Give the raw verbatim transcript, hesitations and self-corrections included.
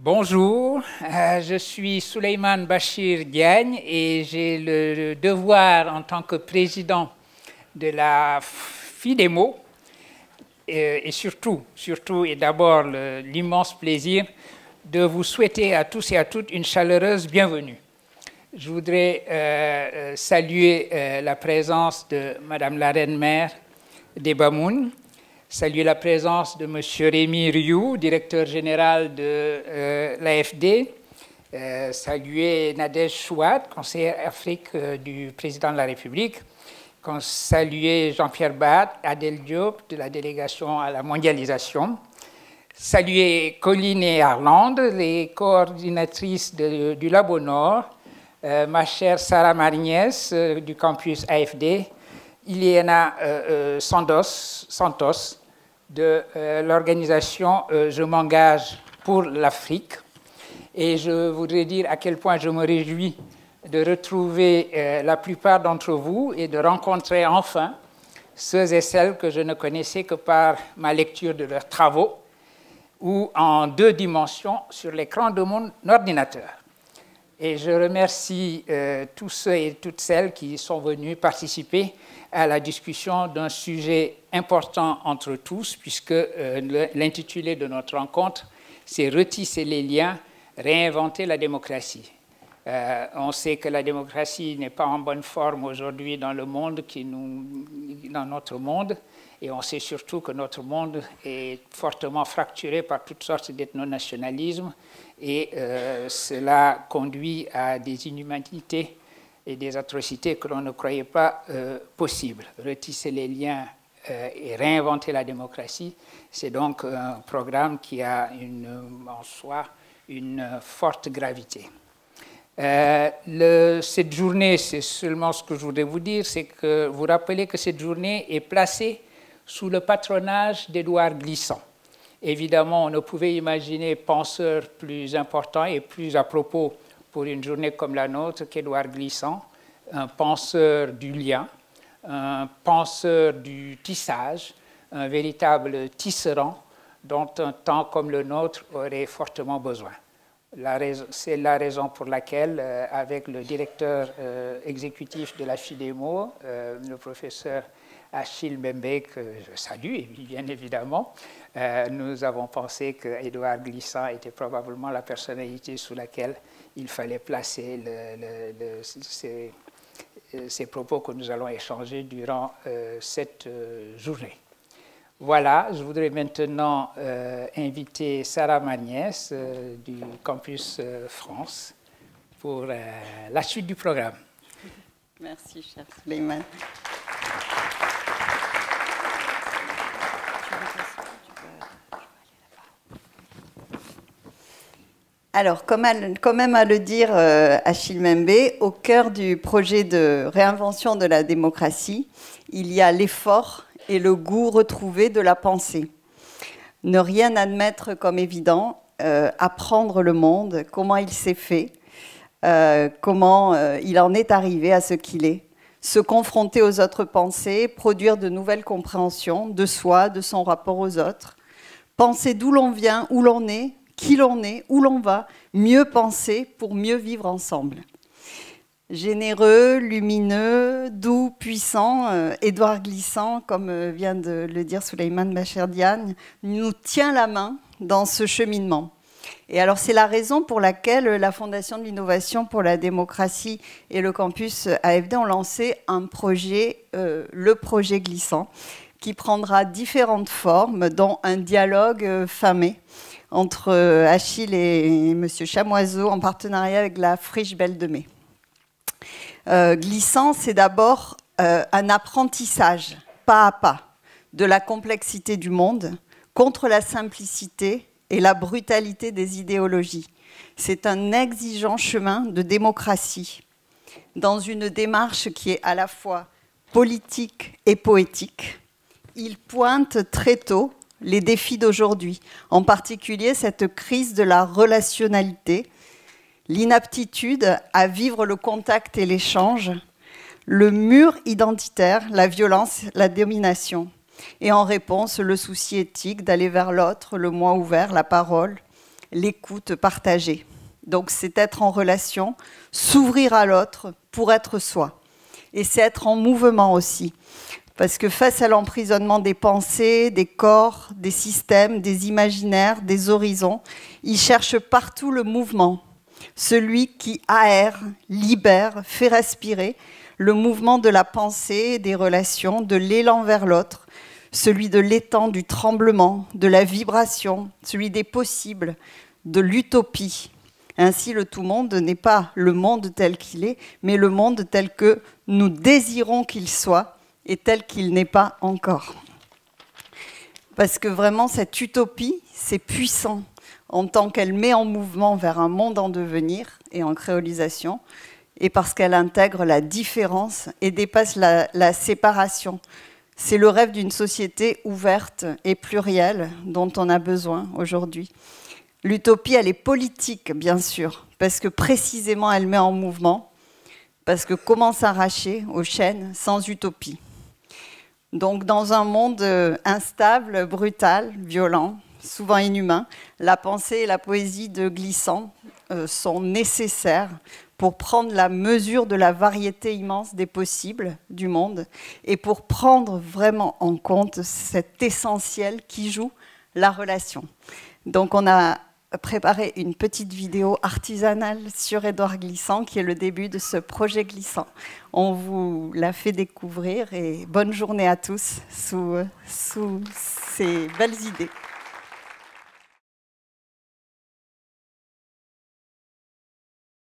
Bonjour, euh, je suis Souleymane Bachir Diagne et j'ai le devoir en tant que président de la FIDEMO euh, et surtout, surtout et d'abord l'immense plaisir de vous souhaiter à tous et à toutes une chaleureuse bienvenue. Je voudrais euh, saluer euh, la présence de Madame la Reine-Mère d'Ebamoun, saluer la présence de M. Rémi Rioux, directeur général de euh, l'A F D, euh, saluer Nadège Chouad, conseillère Afrique euh, du président de la République, saluer Jean-Pierre Bat, Adèle Diop de la délégation à la mondialisation, saluer Colline et Arlande, les coordinatrices de, du Labo Nord, euh, ma chère Sarah Marignès euh, du campus A F D, Ileana euh, euh, Santos, Santos de euh, l'organisation euh, Je m'engage pour l'Afrique. Et je voudrais dire à quel point je me réjouis de retrouver euh, la plupart d'entre vous et de rencontrer enfin ceux et celles que je ne connaissais que par ma lecture de leurs travaux ou en deux dimensions sur l'écran de mon ordinateur. Et je remercie euh, tous ceux et toutes celles qui sont venus participer à la discussion d'un sujet important entre tous, puisque euh, l'intitulé de notre rencontre, c'est « Retisser les liens, réinventer la démocratie ». Euh, on sait que la démocratie n'est pas en bonne forme aujourd'hui dans le monde, qui nous, dans notre monde, et on sait surtout que notre monde est fortement fracturé par toutes sortes d'ethnonationalismes, et euh, cela conduit à des inhumanités et des atrocités que l'on ne croyait pas euh, possibles. Retisser les liens euh, et réinventer la démocratie, c'est donc un programme qui a une, en soi une forte gravité. Euh, le, cette journée, c'est seulement ce que je voudrais vous dire, c'est que vous rappelez que cette journée est placée sous le patronage d'Édouard Glissant. Évidemment, on ne pouvait imaginer penseur plus important et plus à propos pour une journée comme la nôtre qu'Édouard Glissant, un penseur du lien, un penseur du tissage, un véritable tisserand dont un temps comme le nôtre aurait fortement besoin. C'est la raison pour laquelle, euh, avec le directeur euh, exécutif de la FIDEMO, euh, le professeur Achille Mbembe, que je salue bien évidemment, euh, nous avons pensé qu'Édouard Glissant était probablement la personnalité sous laquelle il fallait placer le, le, le, ces, ces propos que nous allons échanger durant euh, cette euh, journée. Voilà, je voudrais maintenant euh, inviter Sarah Marignès euh, du Campus euh, France pour euh, la suite du programme. Merci, cher Souleymane. Alors, comme, à, comme même à le dire euh, Achille Mbembe, au cœur du projet de réinvention de la démocratie, il y a l'effort et le goût retrouvé de la pensée. Ne rien admettre comme évident, euh, apprendre le monde, comment il s'est fait, euh, comment euh, il en est arrivé à ce qu'il est, se confronter aux autres pensées, produire de nouvelles compréhensions de soi, de son rapport aux autres, penser d'où l'on vient, où l'on est, qui l'on est, où l'on va, mieux penser pour mieux vivre ensemble. Généreux, lumineux, doux, puissant, euh, Édouard Glissant, comme euh, vient de le dire Souleymane Bachir Diagne, nous tient la main dans ce cheminement. Et alors c'est la raison pour laquelle la Fondation de l'innovation pour la démocratie et le campus A F D ont lancé un projet, euh, le projet Glissant, qui prendra différentes formes, dont un dialogue euh, fin mai entre euh, Achille et M. Chamoiseau en partenariat avec la Friche Belle de Mai. Euh, glissant, c'est d'abord euh, un apprentissage, pas à pas, de la complexité du monde contre la simplicité et la brutalité des idéologies. C'est un exigeant chemin de démocratie, dans une démarche qui est à la fois politique et poétique. Il pointe très tôt les défis d'aujourd'hui, en particulier cette crise de la relationnalité, l'inaptitude à vivre le contact et l'échange, le mur identitaire, la violence, la domination. Et en réponse, le souci éthique d'aller vers l'autre, le moi ouvert, la parole, l'écoute partagée. Donc c'est être en relation, s'ouvrir à l'autre pour être soi. Et c'est être en mouvement aussi. Parce que face à l'emprisonnement des pensées, des corps, des systèmes, des imaginaires, des horizons, il cherche partout le mouvement. Celui qui aère, libère, fait respirer, le mouvement de la pensée, des relations, de l'élan vers l'autre, celui de l'étang, du tremblement, de la vibration, celui des possibles, de l'utopie. Ainsi, le tout-monde n'est pas le monde tel qu'il est, mais le monde tel que nous désirons qu'il soit et tel qu'il n'est pas encore. Parce que vraiment, cette utopie, c'est puissant en tant qu'elle met en mouvement vers un monde en devenir et en créolisation, et parce qu'elle intègre la différence et dépasse la, la séparation. C'est le rêve d'une société ouverte et plurielle dont on a besoin aujourd'hui. L'utopie, elle est politique, bien sûr, parce que précisément, elle met en mouvement, parce que comment s'arracher aux chaînes sans utopie? Donc, dans un monde instable, brutal, violent, souvent inhumain, la pensée et la poésie de Glissant euh, sont nécessaires pour prendre la mesure de la variété immense des possibles du monde et pour prendre vraiment en compte cet essentiel qui joue la relation. Donc, on a préparé une petite vidéo artisanale sur Édouard Glissant, qui est le début de ce projet Glissant. On vous l'a fait découvrir et bonne journée à tous sous, sous ces belles idées.